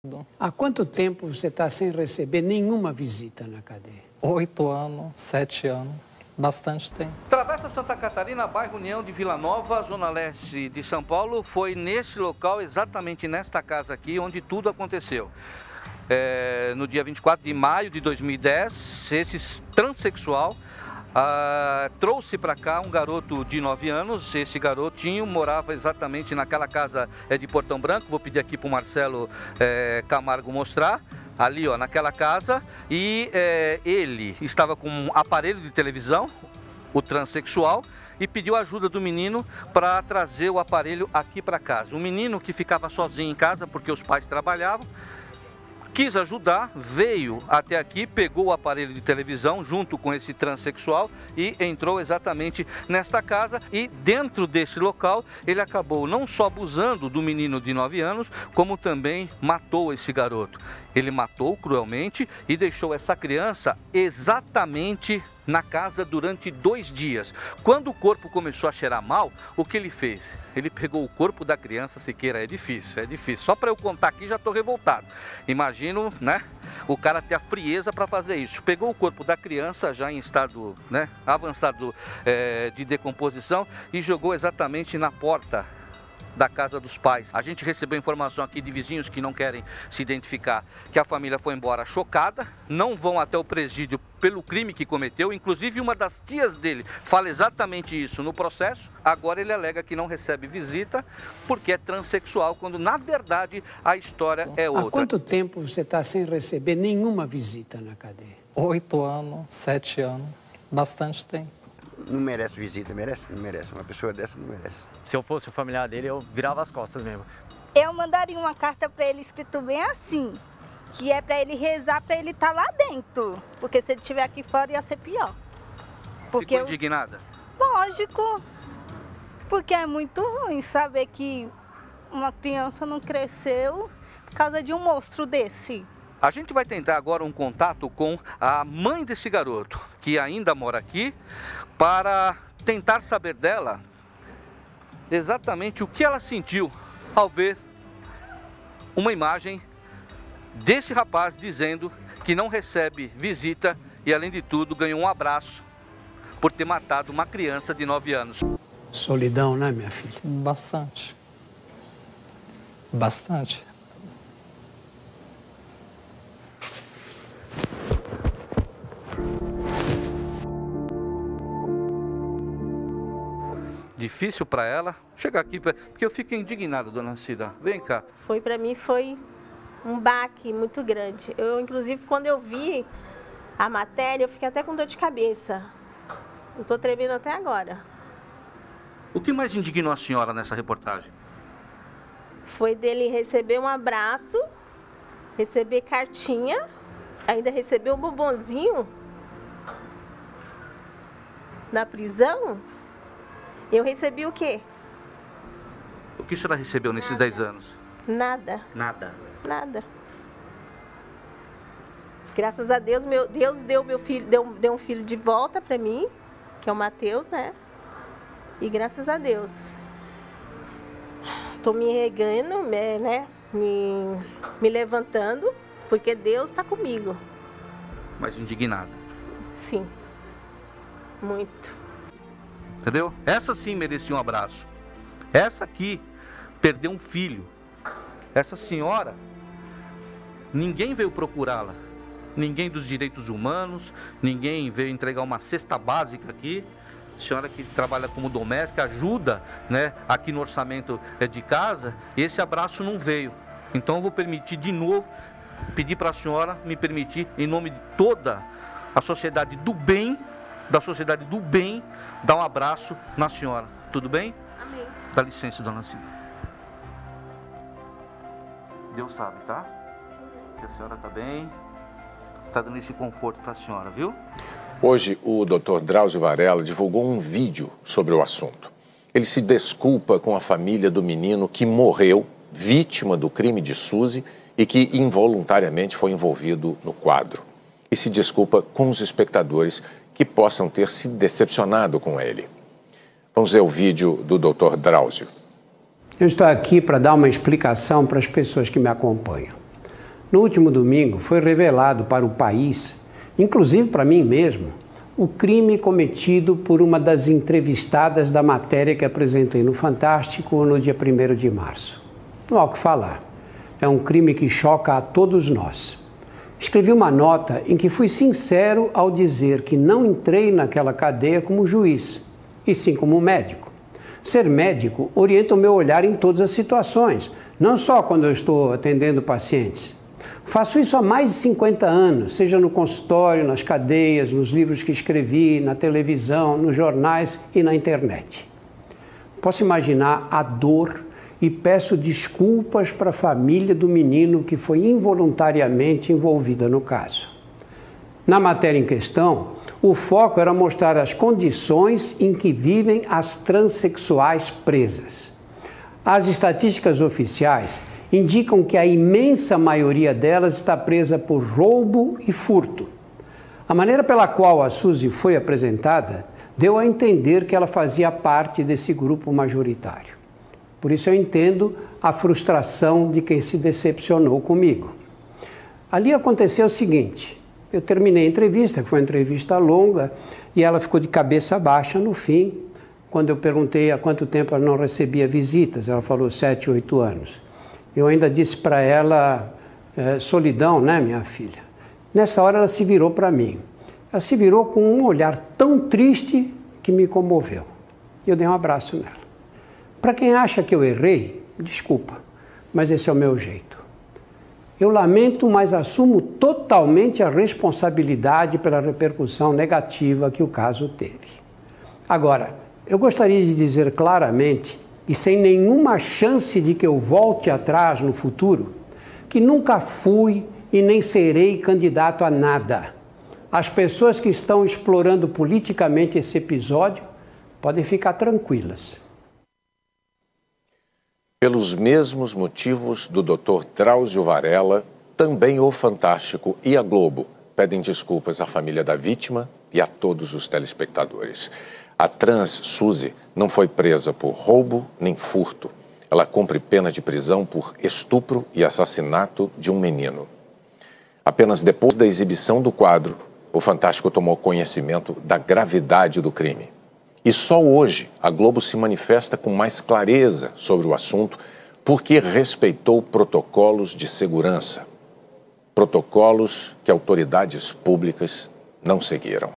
Há quanto tempo você está sem receber nenhuma visita na cadeia? 8 anos, 7 anos, bastante tempo. Travessa Santa Catarina, bairro União de Vila Nova, zona leste de São Paulo. Foi neste local, exatamente nesta casa aqui, onde tudo aconteceu. No dia 24 de maio de 2010, esse transexual trouxe para cá um garoto de 9 anos. Esse garotinho morava exatamente naquela casa de Portão Branco. Vou pedir aqui para o Marcelo Camargo mostrar. Ali, ó, naquela casa. E ele estava com um aparelho de televisão, o transexual, e pediu ajuda do menino para trazer o aparelho aqui para casa. O menino, que ficava sozinho em casa porque os pais trabalhavam, quis ajudar, veio até aqui, pegou o aparelho de televisão junto com esse transexual e entrou exatamente nesta casa. E dentro desse local ele acabou não só abusando do menino de 9 anos, como também matou esse garoto. Ele matou cruelmente e deixou essa criança exatamente na casa durante 2 dias. Quando o corpo começou a cheirar mal, o que ele fez? Ele pegou o corpo da criança. Siqueira, é difícil. Só para eu contar aqui já estou revoltado. Imagino, né, o cara ter a frieza para fazer isso. Pegou o corpo da criança já em estado, né, avançado de decomposição e jogou exatamente na porta da casa dos pais. A gente recebeu informação aqui de vizinhos que não querem se identificar, que a família foi embora chocada, não vão até o presídio pelo crime que cometeu. Inclusive uma das tias dele fala exatamente isso no processo. Agora ele alega que não recebe visita porque é transexual, quando na verdade a história é outra. Há quanto tempo você está sem receber nenhuma visita na cadeia? 8 anos, 7 anos, bastante tempo. Não merece visita, merece? Não merece. Uma pessoa dessa não merece. Se eu fosse o familiar dele, eu virava as costas mesmo. Eu mandaria uma carta para ele escrito bem assim, que é para ele rezar, para ele estar lá dentro. Porque se ele estiver aqui fora ia ser pior. Ficou indignada? Lógico. Porque é muito ruim saber que uma criança não cresceu por causa de um monstro desse. A gente vai tentar agora um contato com a mãe desse garoto, que ainda mora aqui, para tentar saber dela exatamente o que ela sentiu ao ver uma imagem desse rapaz dizendo que não recebe visita e, além de tudo, ganhou um abraço por ter matado uma criança de 9 anos. Solidão, né, minha filha? Bastante. Bastante. Difícil para ela chegar aqui, porque eu fico indignado, dona Cida. Vem cá. Para mim foi um baque muito grande. Eu, inclusive, quando eu vi a matéria, eu fiquei até com dor de cabeça. Eu estou tremendo até agora. O que mais indignou a senhora nessa reportagem? Foi dele receber um abraço, receber cartinha, ainda receber um bombonzinho na prisão. Eu recebi o quê? O que a senhora recebeu nesses 10 anos? Nada. Nada? Nada. Graças a Deus, Deus deu meu filho, deu um filho de volta para mim, que é o Matheus, né? E graças a Deus. Estou me regando, né? Me levantando, porque Deus está comigo. Mas indignada? Sim. Muito. Entendeu? Essa sim merecia um abraço. Essa aqui perdeu um filho. Essa senhora, ninguém veio procurá-la. Ninguém dos direitos humanos, ninguém veio entregar uma cesta básica aqui. Senhora que trabalha como doméstica, ajuda, né, aqui no orçamento de casa, esse abraço não veio. Então eu vou permitir de novo, pedir para a senhora me permitir, em nome de toda a sociedade do bem, da sociedade do bem, dar um abraço na senhora. Tudo bem? Amém. Dá licença, dona Cida. Deus sabe, tá? Que a senhora tá bem, tá dando esse conforto para a senhora, viu? Hoje, o Dr. Drauzio Varela divulgou um vídeo sobre o assunto. Ele se desculpa com a família do menino que morreu, vítima do crime de Suzy, e que involuntariamente foi envolvido no quadro. E se desculpa com os espectadores que possam ter se decepcionado com ele. Vamos ver o vídeo do Dr. Drauzio. Eu estou aqui para dar uma explicação para as pessoas que me acompanham. No último domingo foi revelado para o país, inclusive para mim mesmo, o crime cometido por uma das entrevistadas da matéria que apresentei no Fantástico no dia 1º de março. Não há o que falar. É um crime que choca a todos nós. Escrevi uma nota em que fui sincero ao dizer que não entrei naquela cadeia como juiz, e sim como médico. Ser médico orienta o meu olhar em todas as situações, não só quando eu estou atendendo pacientes. Faço isso há mais de 50 anos, seja no consultório, nas cadeias, nos livros que escrevi, na televisão, nos jornais e na internet. Posso imaginar a dor e peço desculpas para a família do menino que foi involuntariamente envolvida no caso. Na matéria em questão, o foco era mostrar as condições em que vivem as transexuais presas. As estatísticas oficiais indicam que a imensa maioria delas está presa por roubo e furto. A maneira pela qual a Suzy foi apresentada deu a entender que ela fazia parte desse grupo majoritário. Por isso eu entendo a frustração de quem se decepcionou comigo. Ali aconteceu o seguinte: eu terminei a entrevista, que foi uma entrevista longa, e ela ficou de cabeça baixa no fim, quando eu perguntei há quanto tempo ela não recebia visitas. Ela falou 7, 8 anos. Eu ainda disse para ela, solidão, né, minha filha? Nessa hora ela se virou para mim. Ela se virou com um olhar tão triste que me comoveu. Eu dei um abraço nela. Para quem acha que eu errei, desculpa, mas esse é o meu jeito. Eu lamento, mas assumo totalmente a responsabilidade pela repercussão negativa que o caso teve. Agora, eu gostaria de dizer claramente, e sem nenhuma chance de que eu volte atrás no futuro, que nunca fui e nem serei candidato a nada. As pessoas que estão explorando politicamente esse episódio podem ficar tranquilas. Pelos mesmos motivos do Dr. Drauzio Varella, também o Fantástico e a Globo pedem desculpas à família da vítima e a todos os telespectadores. A trans Suzy não foi presa por roubo nem furto. Ela cumpre pena de prisão por estupro e assassinato de um menino. Apenas depois da exibição do quadro, o Fantástico tomou conhecimento da gravidade do crime. E só hoje a Globo se manifesta com mais clareza sobre o assunto porque respeitou protocolos de segurança. Protocolos que autoridades públicas não seguiram.